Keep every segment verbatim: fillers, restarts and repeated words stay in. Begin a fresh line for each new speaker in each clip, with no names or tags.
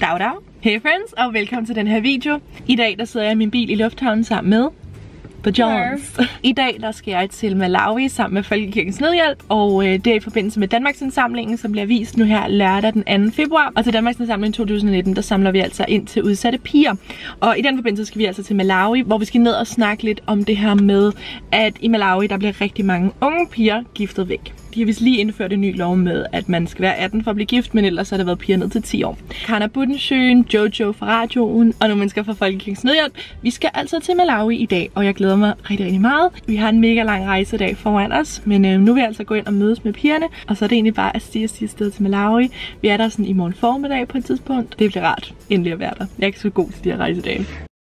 Shout out. Hey friends, og velkommen til den her video. I dag der sidder jeg i min bil i lufthavnen sammen med The Johns. I dag der skal jeg til Malawi sammen med Folkekirkens Nødhjælp, og øh, det er i forbindelse med Danmarksindsamlingen, som bliver vist nu her lørdag den anden februar. Og til Danmarksindsamlingen to tusind nitten, der samler vi altså ind til udsatte piger. Og i den forbindelse skal vi altså til Malawi, hvor vi skal ned og snakke lidt om det her med, at i Malawi der bliver rigtig mange unge piger giftet væk. De har vist lige indført en ny lov med, at man skal være atten for at blive gift, men ellers har der været piger ned til ti år. Karna Buttensjøen, Jojo fra radioen og nogle mennesker fra Folkekirkens Nødhjælp. Vi skal altså til Malawi i dag, og jeg glæder mig rigtig, rigtig meget. Vi har en mega lang rejsedag foran os, men øh, nu vil jeg altså gå ind og mødes med pigerne, og så er det egentlig bare at stige og stige afsted til Malawi. Vi er der sådan i morgen formiddag på et tidspunkt. Det bliver rart endelig at være der. Jeg er ikke så god til de her rejsedage.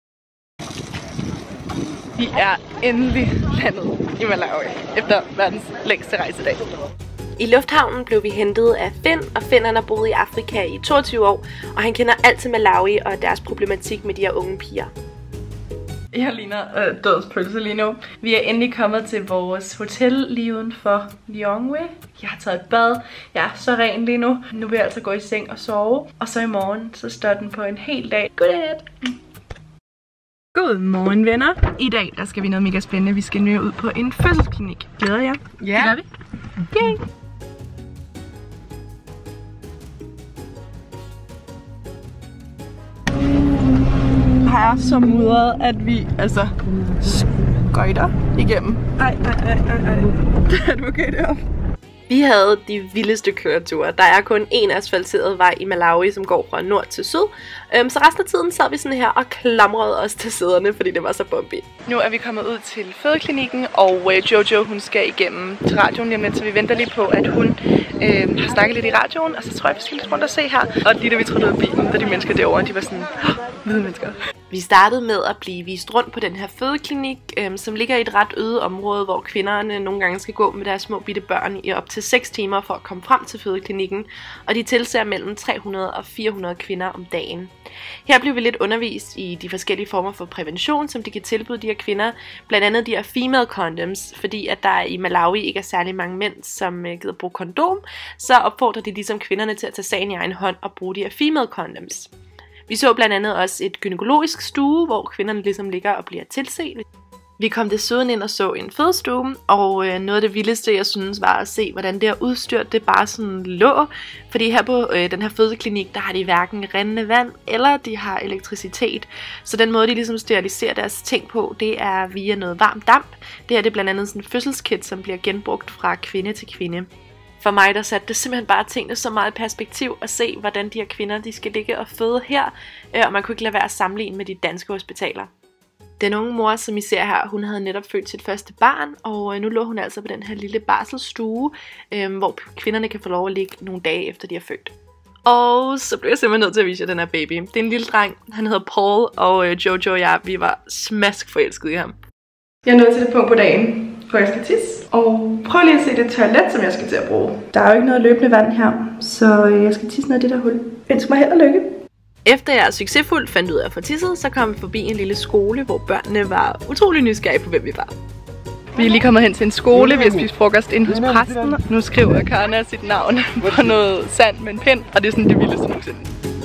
Vi er endelig landet i Malawi efter verdens længste rejsedag.
I lufthavnen blev vi hentet af Finn, og Finn han har boet i Afrika i toogtyve år, og han kender alt til Malawi og deres problematik med de her unge piger.
Jeg ligner øh, dødspølse lige nu. Vi er endelig kommet til vores hotel lige uden for Lilongwe. Jeg har taget et bad. Jeg er så ren lige nu. Nu vil jeg altså gå i seng og sove. Og så i morgen, så står den på en hel dag. Godnat! Godmorgen venner. I dag der skal vi noget mega spændende. Vi skal nu ud på en fødselsklinik. Glæder jeg? Ja. Det gør vi. Yay! Her er så mudret, at vi altså skøjter igennem. Ej, ej, ej, ej, ej. Er du okay deroppe?
Vi havde de vildeste køreture. Der er kun én asfalteret vej i Malawi, som går fra nord til syd. Øhm, så resten af tiden sad vi sådan her og klamrede os til sæderne, fordi det var så bumpy.
Nu er vi kommet ud til fødeklinikken, og øh, Jojo hun skal igennem til radioen lige om lidt, så vi venter lige på, at hun øh, har snakket lidt i radioen, og så tror jeg, vi skal lidt rundt og se her. Og lige da vi trådte ud af bilen, da de mennesker derovre, de var sådan, hvide mennesker.
Vi startede med at blive vist rundt på den her fødeklinik, øhm, som ligger i et ret øde område, hvor kvinderne nogle gange skal gå med deres små bitte børn i op til seks timer for at komme frem til fødeklinikken, og de tilser mellem tre hundrede og fire hundrede kvinder om dagen. Her blev vi lidt undervist i de forskellige former for prævention, som de kan tilbyde de her kvinder, blandt andet de her female condoms, fordi at der i Malawi ikke er særlig mange mænd, som gider bruge kondom, så opfordrer de ligesom kvinderne til at tage sagen i egen hånd og bruge de her female condoms. Vi så blandt andet også et gynækologisk stue, hvor kvinderne ligesom ligger og bliver tilset. Vi kom desuden ind og så en fødestue, og øh, noget af det vildeste, jeg synes, var at se, hvordan det her udstyr, det bare sådan lå. Fordi her på øh, den her fødeklinik, der har de hverken rindende vand, eller de har elektricitet. Så den måde, de ligesom steriliserer deres ting på, det er via noget varm damp. Det her det er blandt andet sådan en fødselskit, som bliver genbrugt fra kvinde til kvinde. For mig der satte det simpelthen bare tingene så meget i perspektiv at se, hvordan de her kvinder de skal ligge og føde her, og man kunne ikke lade være at sammenligne med de danske hospitaler. Den unge mor, som I ser her, hun havde netop født sit første barn, og nu lå hun altså på den her lille barselsstue, hvor kvinderne kan få lov at ligge nogle dage efter de er født. Og så blev jeg simpelthen nødt til at vise jer den her baby. Det er en lille dreng, han hedder Paul, og Jojo og jeg, vi var smask forelskede i ham. Jeg er nået til det punkt på dagen, hvor jeg skal tisse. Og prøv lige at se det toilet, som jeg skal til at bruge. Der er jo ikke noget løbende vand her, så jeg skal tisse ned i det der hul. Ønsk mig held og lykke. Efter jeg succesfuldt fandt ud af at få tisset, så kom vi forbi en lille skole, hvor børnene var utrolig nysgerrige på, hvem vi var. Vi er lige kommet hen til en skole, vi har spist frokost inde hos præsten. Nu skriver Karna sit navn på noget sand med en pind, og det er sådan det vildeste nogensinde.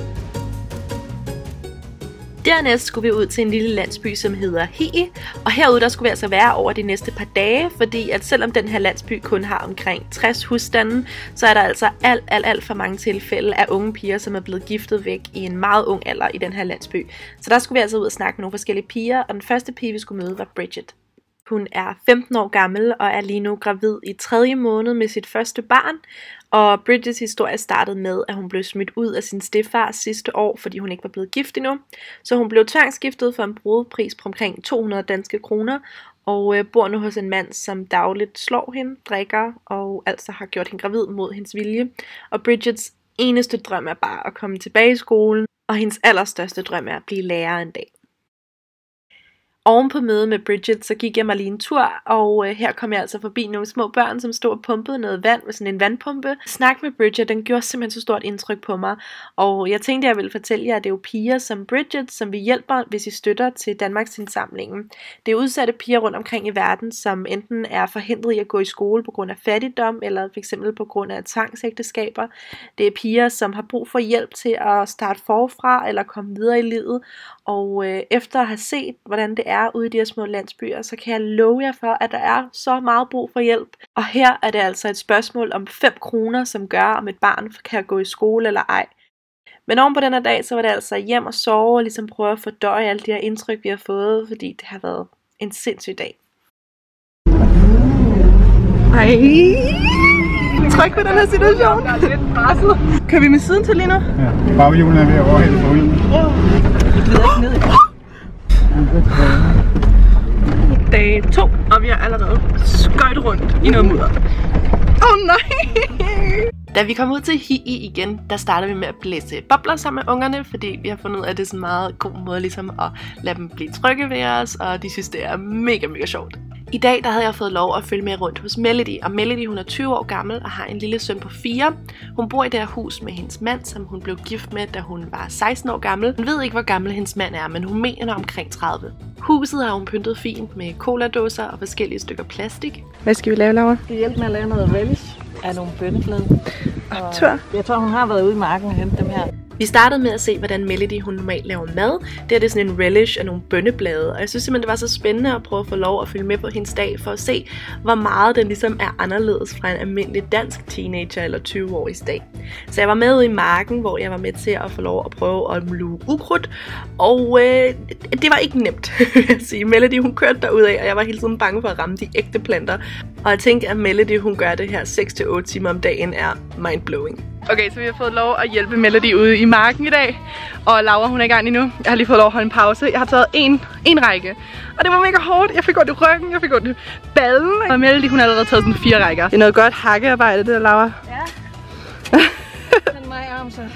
Dernæst skulle vi ud til en lille landsby, som hedder Hee, og herude der skulle vi altså være over de næste par dage, fordi at selvom den her landsby kun har omkring tres husstande, så er der altså alt, alt, alt for mange tilfælde af unge piger, som er blevet giftet væk i en meget ung alder i den her landsby. Så der skulle vi altså ud og snakke med nogle forskellige piger, og den første pige, vi skulle møde, var Bridget. Hun er femten år gammel og er lige nu gravid i tredje måned med sit første barn. Og Bridgets historie startede med, at hun blev smidt ud af sin stedfar sidste år, fordi hun ikke var blevet gift endnu. Så hun blev tvangsgiftet for en brudepris på omkring to hundrede danske kroner, og øh, bor nu hos en mand, som dagligt slår hende, drikker og altså har gjort hende gravid mod hendes vilje. Og Bridgets eneste drøm er bare at komme tilbage i skolen, og hendes allerstørste drøm er at blive lærer en dag. Oven på mødet med Bridget, så gik jeg mig lige en tur, og øh, her kom jeg altså forbi nogle små børn, som stod og pumpede noget vand med sådan en vandpumpe. Snak med Bridget, den gjorde simpelthen så stort indtryk på mig, og jeg tænkte, jeg ville fortælle jer, at det er jo piger som Bridget, som vi hjælper, hvis I støtter til Danmarks Indsamlingen. Det er udsatte piger rundt omkring i verden, som enten er forhindret i at gå i skole på grund af fattigdom, eller fx på grund af tvangsægteskaber. Det er piger, som har brug for hjælp til at starte forfra, eller komme videre i livet, og øh, efter at have set, hvordan det er ude i de her små landsbyer, så kan jeg love jer for, at der er så meget brug for hjælp. Og her er det altså et spørgsmål om fem kroner, som gør, om et barn kan gå i skole eller ej. Men oven på den her dag, så var det altså hjem og sove, og ligesom prøve at fordøje alle de her indtryk, vi har fået, fordi det har været en sindssyg dag.
Ej, tryk på den her situation.
Jeg er lidt presset.
Kører vi med siden til lige nu?
Ja, baghjulen er ved at overhælde forhjulen.
Vi glider ikke ned i dag to, og vi er allerede skøjt rundt i noget mudder. Åh oh, nej!
Da vi kom ud til Hi igen, der startede vi med at blæse bobler sammen med ungerne, fordi vi har fundet ud af, at det er sådan en meget god måde ligesom at lade dem blive trygge ved os, og de synes, det er mega, mega sjovt. I dag der havde jeg fået lov at følge med rundt hos Melody, og Melody hun er tyve år gammel og har en lille søn på fire. Hun bor i det her hus med hendes mand, som hun blev gift med, da hun var seksten år gammel. Hun ved ikke, hvor gammel hendes mand er, men hun mener omkring tredive. Huset har hun pyntet fint med coladåser og forskellige stykker plastik.
Hvad skal vi lave, Laura?
Vi hjælper med at lave noget relish af nogle bønneflade.
Og tør.
Jeg tror, hun har været ude i marken og hentet dem her.
Vi startede med at se, hvordan Melody hun normalt laver mad. Det er det sådan en relish af nogle bønneblade, og jeg synes simpelthen, det var så spændende at prøve at få lov at følge med på hendes dag, for at se, hvor meget den ligesom er anderledes fra en almindelig dansk teenager eller tyve-årig dag. Så jeg var med ude i marken, hvor jeg var med til at få lov at prøve at luge ukrudt, og øh, det var ikke nemt, vil jeg sige. Melody hun kørte derudad, og jeg var hele tiden bange for at ramme de ægte planter. Og jeg tænkte, at Melody hun gør det her seks til otte timer om dagen er mindblowing.
Okay, så vi har fået lov at hjælpe Melody ude i marken i dag. Og Laura, hun er i gang lige nu. Jeg har lige fået lov at holde en pause. Jeg har taget en, en række. Og det var mega hårdt. Jeg fik ondt i ryggen, jeg fik ondt i ballen. Og Melody, hun har allerede taget sådan fire rækker. Det er noget godt hakkearbejde, det der, Laura.
Ja. Den mig om så.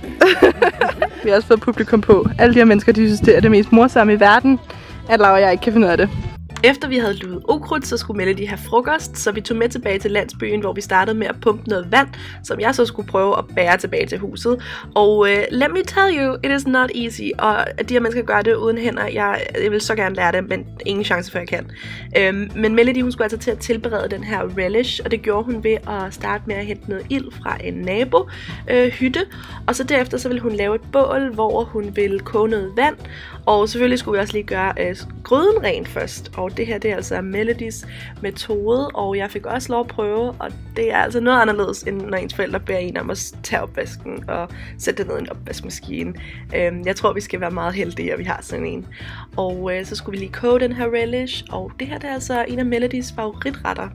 Vi har også fået publikum på. Alle de her mennesker, de synes, det er det mest morsomme i verden, at Laura og jeg ikke kan finde ud af det.
Efter vi havde luet ukrudt, så skulle Melody have frokost, så vi tog med tilbage til landsbyen, hvor vi startede med at pumpe noget vand, som jeg så skulle prøve at bære tilbage til huset. Og uh, let me tell you, it is not easy. Og at de her mennesker gør det uden hænder, jeg, jeg vil så gerne lære det, men ingen chance for jeg kan. Øhm, men Melody, hun skulle altså til at tilberede den her relish, og det gjorde hun ved at starte med at hente noget ild fra en nabo øh, hytte. Og så derefter så ville hun lave et bål, hvor hun ville koge noget vand. Og selvfølgelig skulle vi også lige gøre øh, gryden ren først. Og det her, det er altså Melodys metode, og jeg fik også lov at prøve, og det er altså noget anderledes, end når ens forældre beder en om at tage opvasken og sætte det ned i en opvaskemaskine. Øhm, jeg tror, vi skal være meget heldige, at vi har sådan en. Og øh, så skulle vi lige koge den her relish, og det her det er altså en af Melodys favoritretter.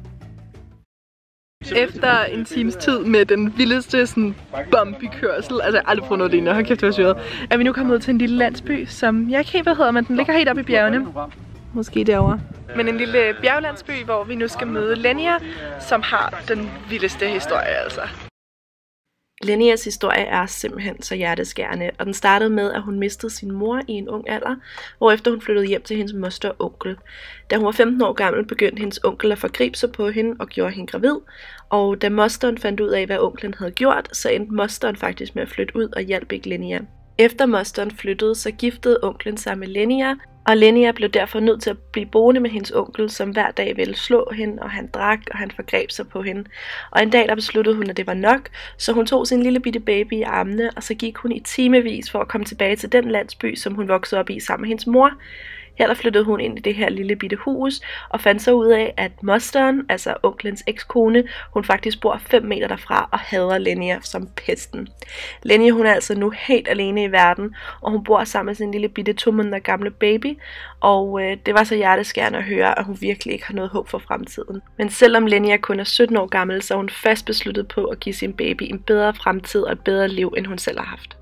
Efter en times tid med den vildeste sådan bumpy-kørsel, altså jeg har aldrig prøvet noget lignende, hold kæft det var syret, er vi nu kommet ud til en lille landsby, som jeg ikke helt hvad hedder, men den ligger helt oppe i bjergene. Måske derovre. Men en lille bjerglandsby, hvor vi nu skal møde Lenia, som har den vildeste historie altså.
Lenias historie er simpelthen så hjerteskærende, og den startede med, at hun mistede sin mor i en ung alder, hvorefter hun flyttede hjem til hendes moster og onkel. Da hun var femten år gammel, begyndte hendes onkel at forgribe sig på hende og gjorde hende gravid, og da mosteren fandt ud af, hvad onklen havde gjort, så endte mosteren faktisk med at flytte ud og hjælpe ikke Lenia. Efter mosteren flyttede, så giftede onklen sig med Lenia, og Lenia blev derfor nødt til at blive boende med hendes onkel, som hver dag ville slå hende, og han drak, og han forgreb sig på hende. Og en dag der besluttede hun, at det var nok, så hun tog sin lille bitte baby i armene, og så gik hun i timevis for at komme tilbage til den landsby, som hun voksede op i sammen med hendes mor. Her der flyttede hun ind i det her lille bitte hus, og fandt så ud af, at mosteren, altså onklens ekskone, hun faktisk bor fem meter derfra og hader Lenia som pesten. Lenia hun er altså nu helt alene i verden, og hun bor sammen med sin lille bitte to måneder gamle baby, og øh, det var så hjerteskærende at høre, at hun virkelig ikke har noget håb for fremtiden. Men selvom Lenia kun er sytten år gammel, så er hun fast besluttet på at give sin baby en bedre fremtid og et bedre liv, end hun selv har haft.